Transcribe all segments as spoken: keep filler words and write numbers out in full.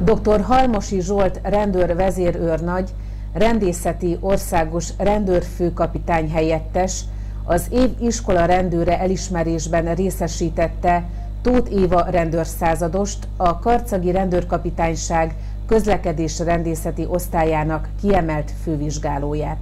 doktor Halmosi Zsolt rendőr vezérőrnagy, rendészeti országos rendőrfőkapitány helyettes az év iskola rendőre elismerésben részesítette Tóth Éva rendőrszázadost, a karcagi rendőrkapitányság közlekedés rendészeti osztályának kiemelt fővizsgálóját.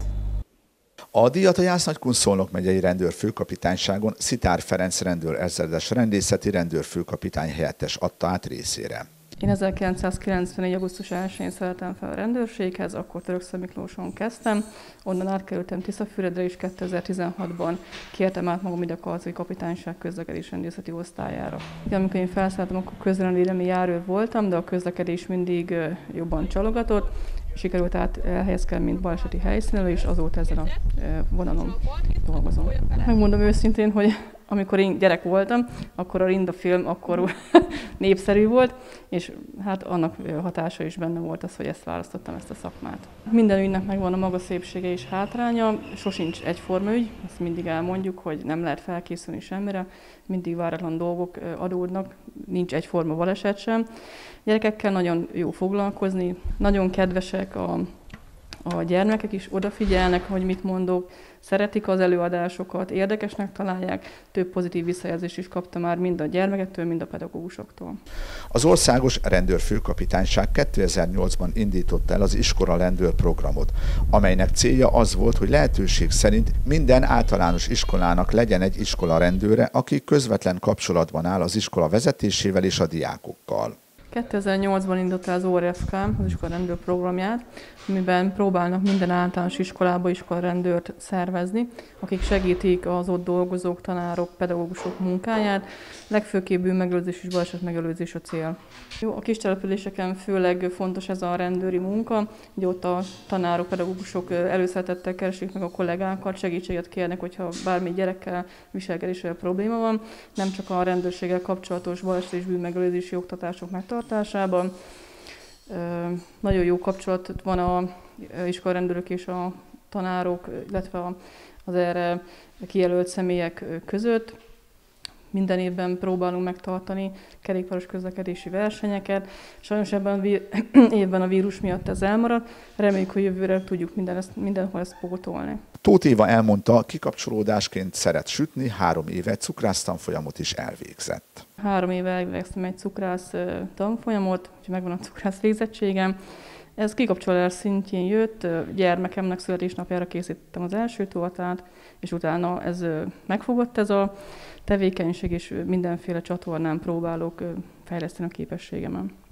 A díjat a Jász-Nagykun-Szolnok megyei rendőrfőkapitányságon Szitár Ferenc rendőr ezredes rendészeti rendőrfőkapitány helyettes adta át részére. Én ezerkilencszázkilencvenegy. augusztus elsején szerettem fel a rendőrséghez, akkor Törökszentmiklóson kezdtem, onnan átkerültem Tiszafüredre, és kétezer-tizenhatban kértem át magam ide a karcagi kapitányság közlekedés rendészeti osztályára. Igen, amikor én felszálltam, akkor közrendvédelmi járőr voltam, de a közlekedés mindig jobban csalogatott. Sikerült át elhelyezkedni, mint baleseti helyszínelő, és azóta ezen a vonalon dolgozom. Megmondom őszintén, hogy amikor én gyerek voltam, akkor a Rinda film akkor népszerű volt, és hát annak hatása is benne volt az, hogy ezt választottam, ezt a szakmát. Minden ügynek megvan a maga szépsége és hátránya, sosincs egyforma ügy, ezt mindig elmondjuk, hogy nem lehet felkészülni semmire, mindig váratlan dolgok adódnak, nincs egyforma baleset sem. Gyerekekkel nagyon jó foglalkozni, nagyon kedvesek a A gyermekek is odafigyelnek, hogy mit mondok, szeretik az előadásokat, érdekesnek találják, több pozitív visszajelzést is kaptam már mind a gyermekektől, mind a pedagógusoktól. Az országos rendőrfőkapitányság kétezer-nyolcban indította el az iskola rendőr programot, amelynek célja az volt, hogy lehetőség szerint minden általános iskolának legyen egy iskola rendőre, aki közvetlen kapcsolatban áll az iskola vezetésével és a diákokkal. kétezer-nyolcban indult el az o er ef ká, az iskolarendőr programját, amiben próbálnak minden általános iskolába iskolarendőrt szervezni, akik segítik az ott dolgozók, tanárok, pedagógusok munkáját. Legfőképp bűnmegelőzés és baleset megelőzés a cél. Jó, a kis településeken főleg fontos ez a rendőri munka, ugye ott a tanárok, pedagógusok előszeretettel keresik meg a kollégákat, segítséget kérnek, hogyha bármi gyerekkel viselkedéssel probléma van, nem csak a rendőrséggel kapcsolatos baleset és bűnmegelőzési oktatások megtartásában. Nagyon jó kapcsolat van az iskolarendőrök és a tanárok, illetve az erre kijelölt személyek között. Minden évben próbálunk megtartani kerékpáros közlekedési versenyeket. Sajnos ebben a évben a vírus miatt ez elmaradt. Reméljük, hogy jövőre tudjuk minden ezt, mindenhol ezt pótolni. Tóth Éva elmondta, kikapcsolódásként szeret sütni, három éve cukrász tanfolyamot is elvégzett. Három éve elvégeztem egy cukrász tanfolyamot, úgyhogy megvan a cukrász végzettségem. Ez kikapcsolás szintjén jött, gyermekemnek születésnapjára készítettem az első tortát, és utána ez megfogott ez a tevékenység, és mindenféle csatornán próbálok fejleszteni a képességemen.